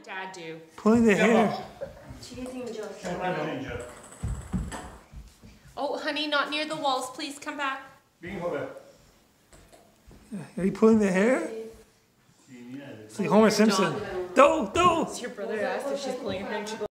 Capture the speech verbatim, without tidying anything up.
Dad do? Pulling the hair. Oh, honey, not near the walls. Please come back. Are you pulling the hair? It's like Homer Simpson. Do, do. Your brother asked if she's pulling her hair and she goes,